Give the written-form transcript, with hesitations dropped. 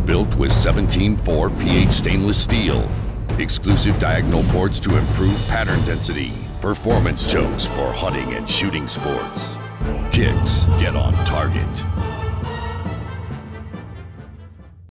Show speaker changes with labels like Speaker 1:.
Speaker 1: built with 17.4 pH stainless steel. Exclusive diagonal ports to improve pattern density. Performance chokes for hunting and shooting sports. Kicks get on